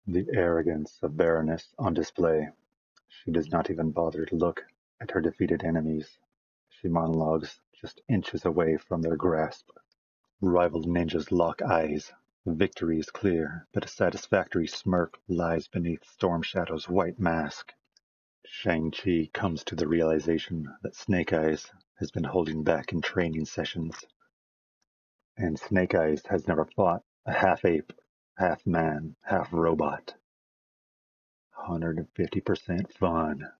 The arrogance of Baroness on display. She does not even bother to look at her defeated enemies. She monologues just inches away from their grasp. Rival ninjas lock eyes. Victory is clear, but a satisfactory smirk lies beneath Storm Shadow's white mask. Shang-Chi comes to the realization that Snake Eyes has been holding back in training sessions. And Snake Eyes has never fought a half-ape, half-man, half-robot. 150% fun.